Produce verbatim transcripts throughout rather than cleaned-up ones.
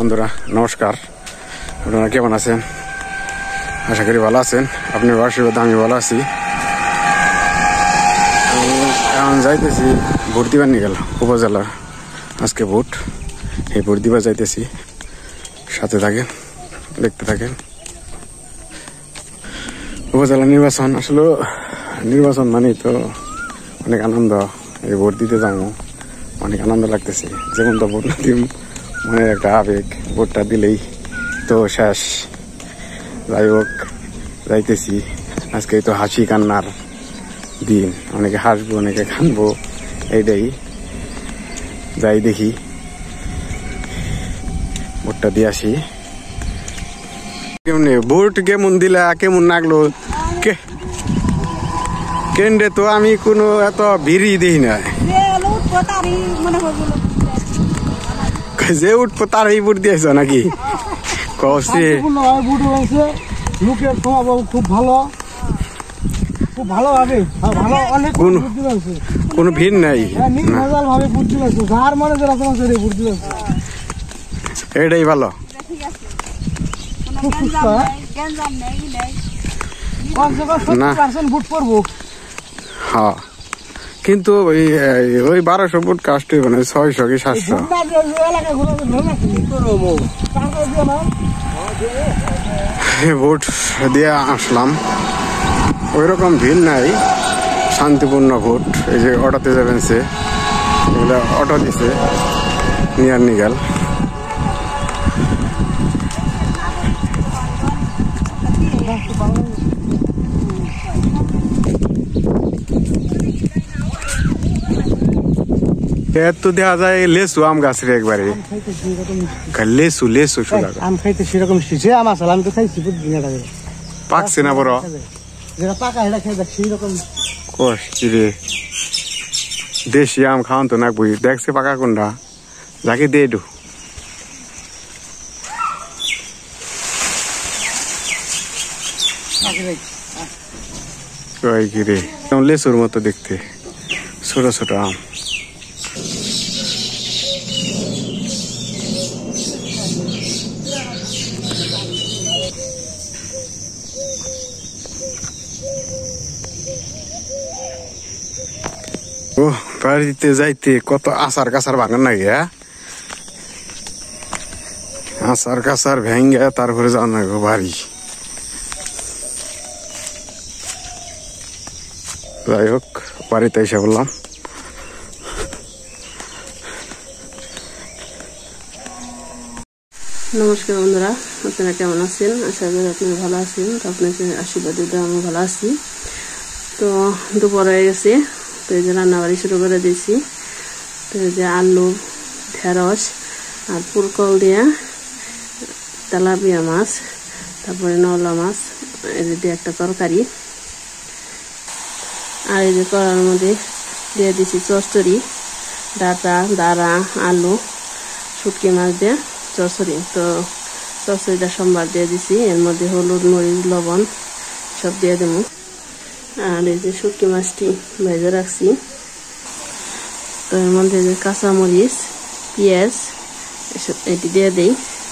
বন্ধুরা নমস্কার, আপনারা কেমন আছেন? আশা করি ভালো আছেন। আপনার আশীর্বাদে আমি ভালো আছি। এখন যাইতেছি ভোট দিবার নিয়ে গেল উপজেলার, আজকে ভোট, এই ভোট দিবার যাইতেছি। সাথে থাকেন, দেখতে থাকেন। উপজেলা নির্বাচন, আসলে নির্বাচন মানে তো অনেক আনন্দ। এই ভোট দিতে যাবো, অনেক আনন্দ লাগতেছে। যেমন তো ভোট দিম, মনের একটা আবেগ, ভোটটা দিলেই তো শেষ। যাই হোক, যাইতেছি। আজকে তো হাসি কান্নার দিন, অনেকে হাসবো, অনেকে কানবো, এইটাই। যাই দেখি, ভোটটা দিয়ে আসি। কেমন ভোট কেমন দিলা, কেমন লাগলো? কেন্দ্রে তো আমি কোনো এত ভিড়ই দিই না, যে উঠবো তার এই ভোট দিয়েছ নাকি? কষে লোকের স্বভাব খুব ভালো, খুব ভালো ভাবে ভালো, অনেক কোনো ভিড় নাই, ভাবে বুদ্ধি লাগছে। যার মনে যারা তোমার সেটাই বুদ্ধি লাগছে, এটাই ভালো। খুব সুস্থ। ভোট করবো, হ্যাঁ, কিন্তু ওই ওই বারোশো ফুট কাস্ট হইব না, ছয়শো কি সাতশো। ভোট দিয়ে আসলাম, ওই রকম ভিড় নাই, শান্তিপূর্ণ ভোট। এই যে অটোতে যাবেন, সে এগুলো অটো দিছে, নিয়ার নিগাল। তো দেখা যায় লেসু আম গাছের একবারে লেসু লেসু আম খাইতে সেরকম আম আসলে আমি তো খাইছি পাকছে না বড়, যেটা পাকা এটা খেয়ে দেখ সেইরকম কষ্টি রে। দেশি আম খাওয়ান তো না বই, দেখছে পাকা কোনটা, যাকে দিয়ে একটু রে, লেসুর মতো দেখতে, ছোট ছোট আম। ও বাড়িতে যাইতে কত আচার কাছার ভাঙান নাকি, হ্যাঁ? আচার কাছার ভেঙ্গে তারপরে যাওয়া না গো বাড়ি। যাই হোক, বাড়িতে এসে বললাম। নমস্কার বন্ধুরা, আপনারা কেমন আছেন? আশা করি আপনারা ভালো আছেন। তো আপনাকে আশীর্বাদ দিতে আমি ভালো আছি। তো দুপুর হয়ে গেছে, তো এই যে রান্নাবাড়ি শুরু করে দিয়েছি। তো এই যে আলু, ঢেঁড়স আর পুরকল দিয়া তেলাপিয়া মাছ, তারপরে নলা মাছ, এই যে একটা তরকারি। আর এই যে কড়ার মধ্যে দিয়ে দিয়েছি চচ্চড়ি, ডাটা, দাঁড়া, আলু, শুটকি মাছ দিয়ে চচ্চড়ি। তো চচ্চড়িটা সোমবার দিয়ে দিছি, এর মধ্যে হলুদ, মরিচ, লবণ সব দিয়ে দেবো। আর এই যে শুটকি মাছটি ভেজে রাখছি, তো এর মধ্যে যে কাঁচামরিচ, পেঁয়াজ এসব এটি দিয়ে দিই।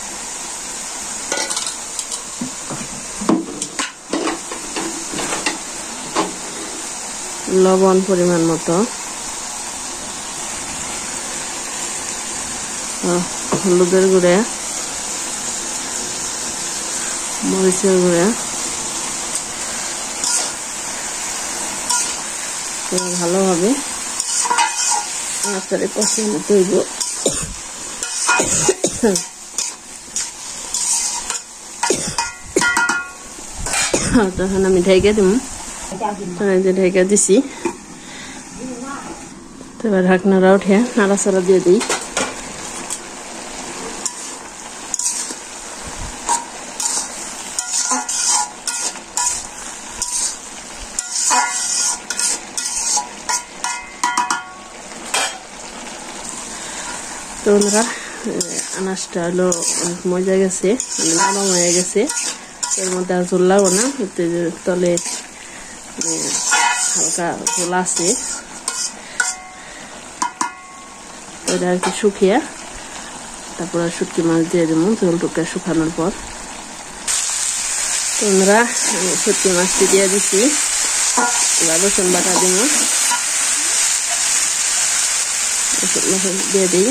লবণ পরিমাণ মতো, হলুদের গুঁড়া, মরিচের গুঁড়া, ভালোভাবে আচারে পছন্দ তৈব। তখন আমি ঢেকে দিব, যে ঢেকে দিছি। তো এবার ঢাকনাটা উঠে নাড়াচাড়া দিয়ে দিই। তো বন্ধুরা, আনাজটা হলো অনেক মজা গেছে, মানে নরম হয়ে গেছে। এর মধ্যে আর ঝোল লাগবো না, তলে হালকা ঝোল আছে, ওটা আর কি শুকিয়ে তারপরে শুটকি মাছ দিয়ে দেবো ঝোলটুকটা শুকানোর পর। তোমরা আমি শুটকি মাছটি দিয়ে দিচ্ছি, এবার রসুন বাটা দিব, রসুন দিয়ে দিই।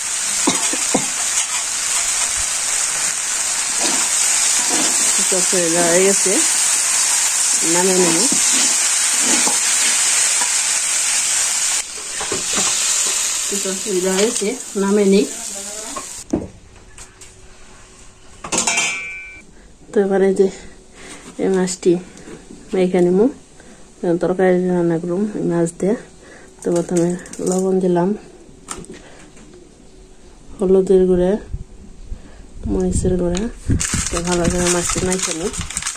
চচ্চড়ি হয়ে গেছে, নামিয়ে নেব। চচ্চড়ি হয়েছে, নামিয়ে নিই। তো এবারে যে এই মাছটি মেখে নিব, তরকারি রান্না করুম এই মাছ দিয়ে। তো প্রথমে লবণ দিলাম, হলুদের গুঁড়া, মরিচের গুঁড়া। তো ভালো করে মাছটি মেখে নিই।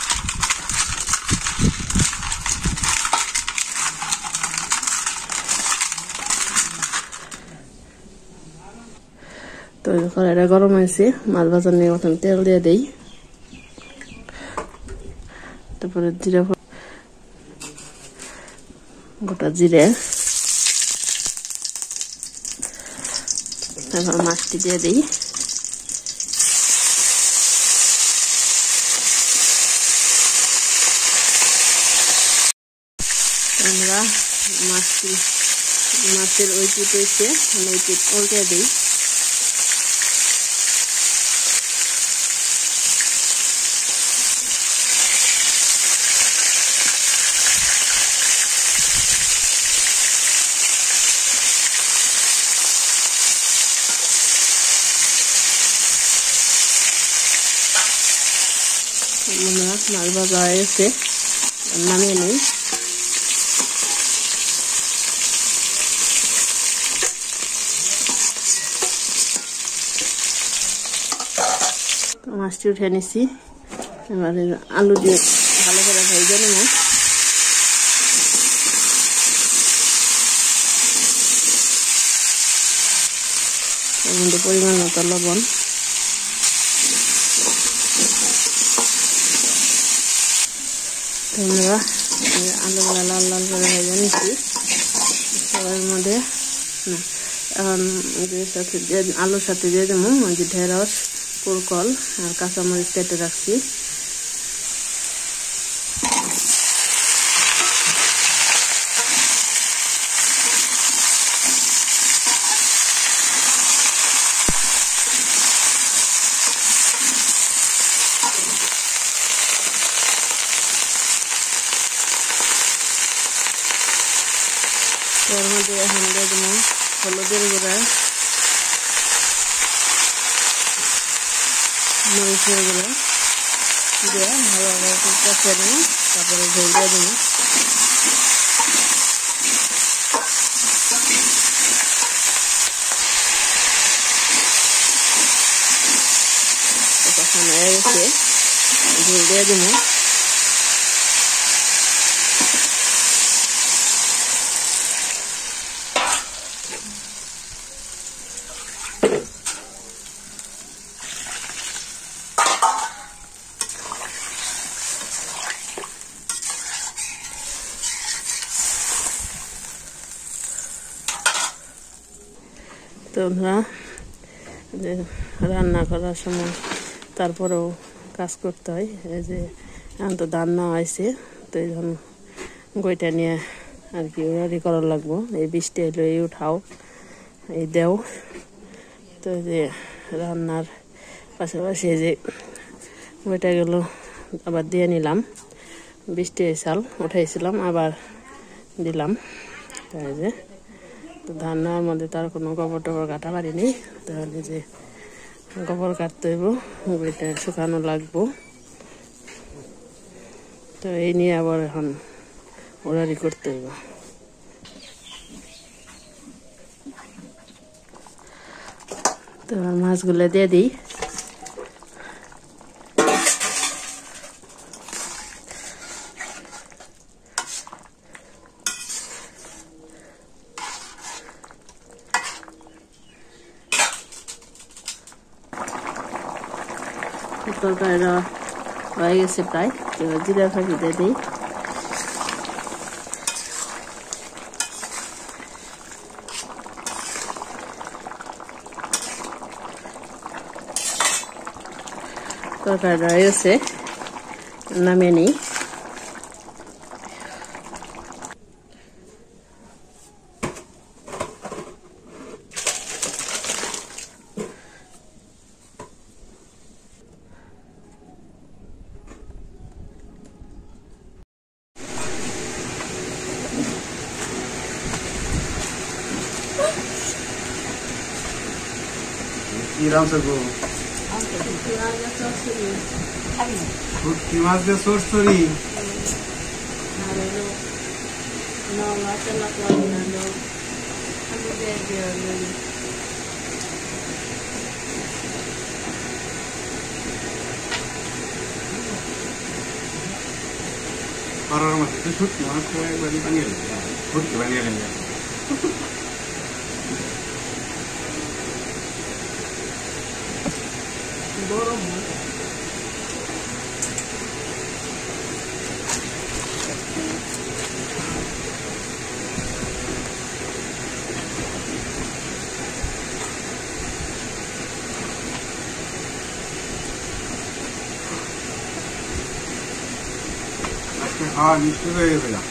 তো কড়াইটা গরম হয়েছে, মাছ ভাজার নিয়ে প্রথমে তেল দিয়ে দিই, তারপরে জিরা, গোটা জিরে, তারপর মাছটি দিয়ে দিই। আমরা মাছটি মাছের ওই পিঠ হয়েছে, ওই পিঠ উল্টে দিই। মাছ ভাজা হয়ে গেছে, নামিয়ে নিই। মাছটি উঠে নিছি, এবারে আলু দিয়ে ভালো করে ভেজে নেব। এর মধ্যে পরিমাণ মতো লবণ, আমরা আলুগুলো লাল লাল করে ভেজে নিচ্ছি। সবার মধ্যে না এখন সাথে দিয়ে আলুর সাথে দিয়ে দেবো ওই যে ঢেঁড়স, পুরকল আর কাঁচামরিচ কেটে রাখছি। এর মধ্যে এখন দিয়ে দেবো হলুদের গুঁড়া, মরিচের গুঁড়া দিয়ে ভালোভাবে কষিয়ে দেবো, তারপরে ঝোল দিয়ে দেবো। কষানো হয়ে গেছে, ঝোল দিয়ে দেবো। তোমরা রান্না করার সময় তারপরেও কাজ করতে হয়। এই যে এখন তো ধান নেওয়া হয়েছে, তো এই ধরুন গইটা নিয়ে আর কি রেডি করা লাগবো। এই বৃষ্টি এলো, এই উঠাও, এই দেও। তো যে রান্নার পাশাপাশি এই যে গইটা গেল আবার দিয়ে নিলাম, বৃষ্টি চাল উঠাইছিলাম আবার দিলাম। তাই যে তো ধান নেওয়ার মধ্যে তার কোনো গোবর টোবর কাটা পারি নেই, তাহলে যে গোবর কাটতে হইব, ওইটা শুকানো লাগবো। তো এই নিয়ে আবার এখন ওরারি করতে হইব। তো মাছগুলো দিয়ে দিই। তরকারিটা হয়ে গেছে প্রায়, এবার জিরা ফাঁকি দিয়ে দিই। তরকারিটা হয়েছে, নামিয়ে নিই। কি রাঁধছো গো? শুটকি মাছ দিয়ে চচ্চড়ি। করার মধ্যে তো শুটকি মাছ একবারই বানিয়ে নেবে, শুটকি বানিয়ে নেবে। গরম আজকে খাওয়া মিষ্টি হয়ে গেছে না,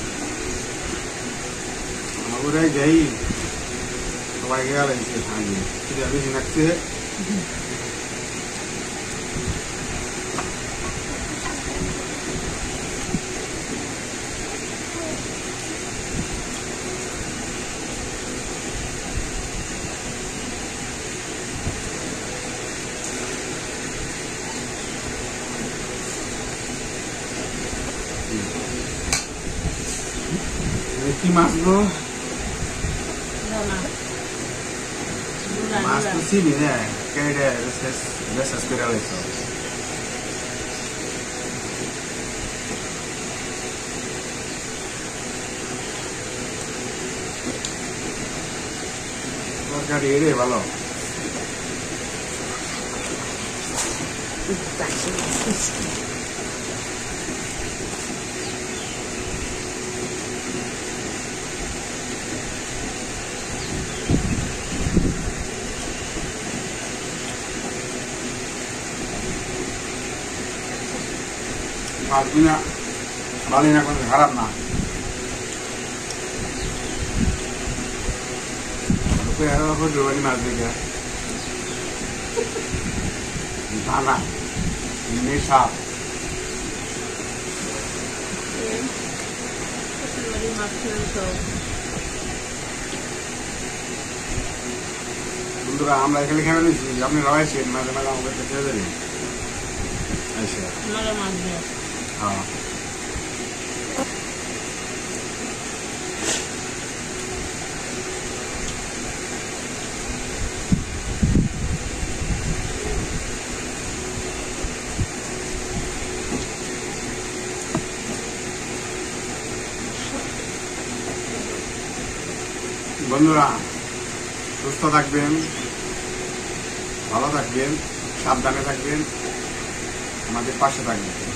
আমাদের যাই সবাই গেল বেশি লাগছে। কি মাছ গো? মাছ তো চিনি না, কেটে বেশ করে রয়েছে। তরকারি এরে ভালো। মাছগুলা ভালো না, কোনো খারাপ না। মাছ দেখে দানা নেশা বন্ধুরা, আমরা এখানে খেয়ে নিচ্ছি, আপনি রয়েছেন মাঝে মাঝে আমাদের খেয়ে দেবেন। আচ্ছা, হ্যাঁ বন্ধুরা, সুস্থ থাকবেন, ভালো থাকবেন, সাবধানে থাকবেন, আমাদের পাশে থাকবেন।